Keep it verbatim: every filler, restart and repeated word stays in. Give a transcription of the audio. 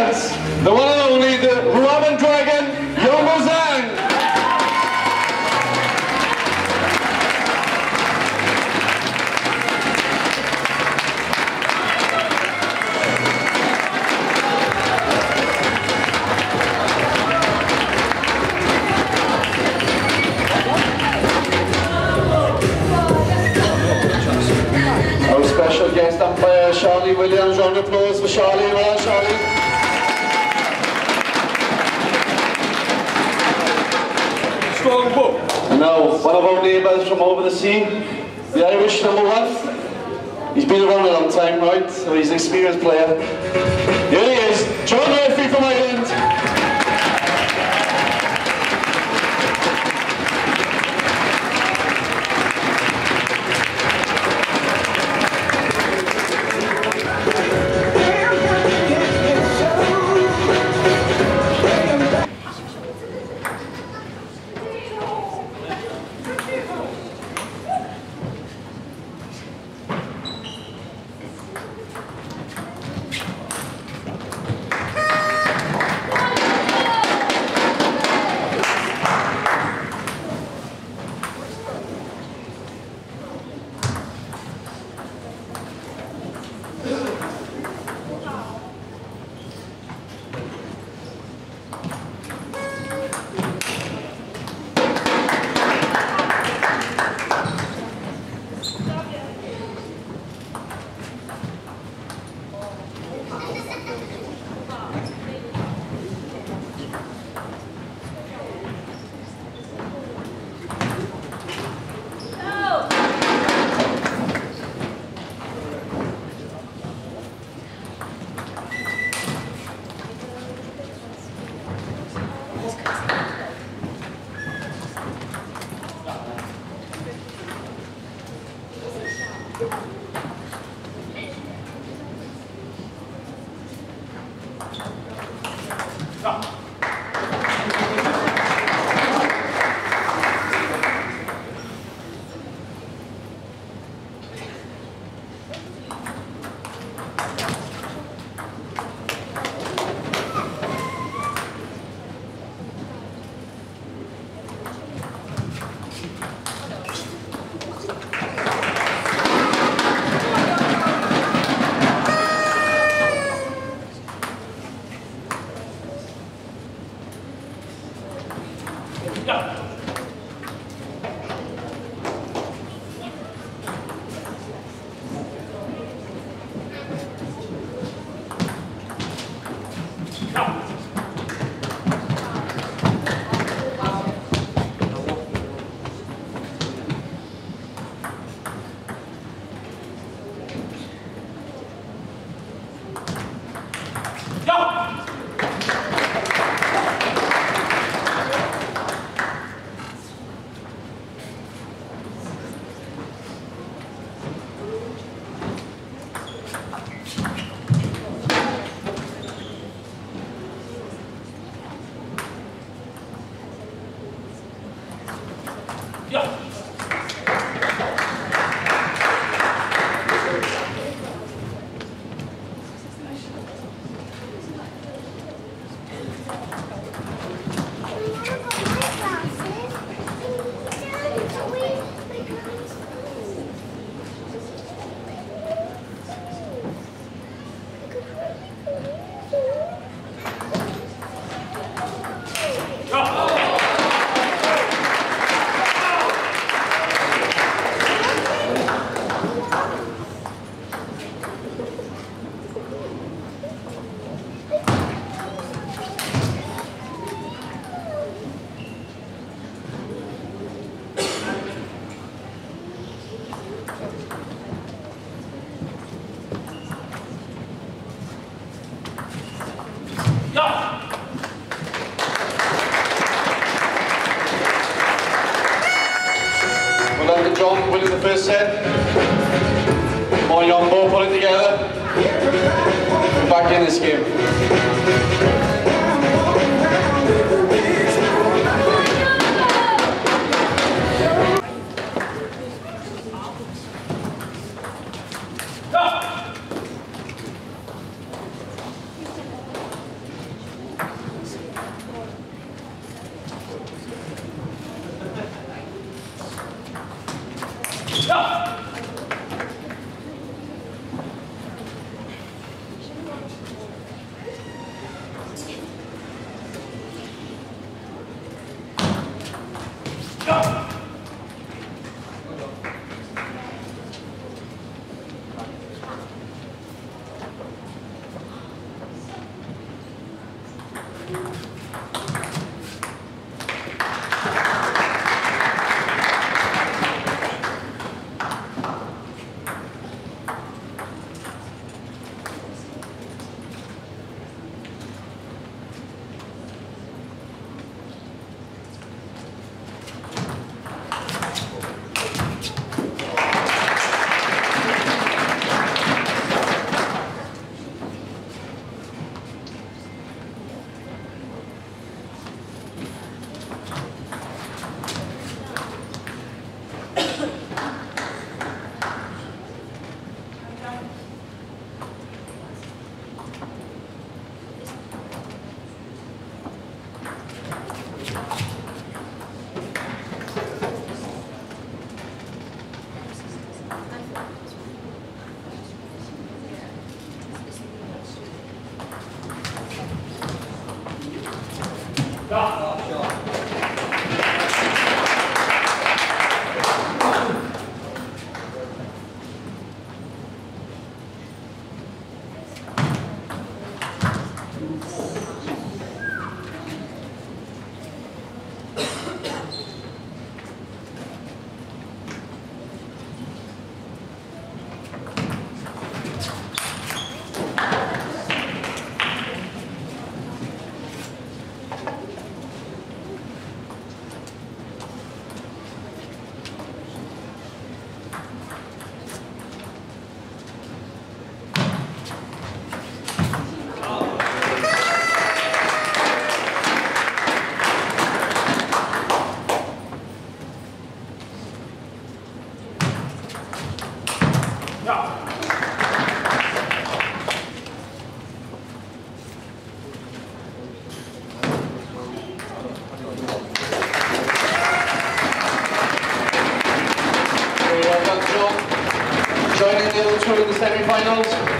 presents the one and only, the Ruaman Dragon, Yongo Zhang. Our special guest umpire, Charlie Williams. Round of applause for Charlie. Well, Charlie. Strong book. And now, one of our neighbours from over the sea, the Irish number one. He's been around a long time, right? So he's an experienced player. Here he is, John Murphy from Ireland. John winning the first set. Come on, Yombo, put it together. We're back in this game. Joining the other two in the semi-finals.